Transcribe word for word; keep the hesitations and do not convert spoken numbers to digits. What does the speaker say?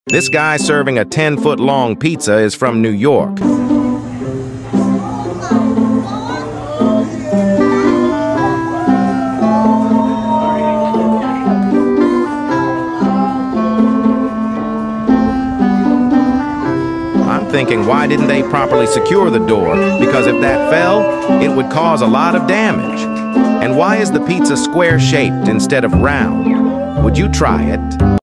This guy serving a ten-foot-long pizza is from New York. I'm thinking, why didn't they properly secure the door? Because if that fell, it would cause a lot of damage. And why is the pizza square-shaped instead of round? Would you try it?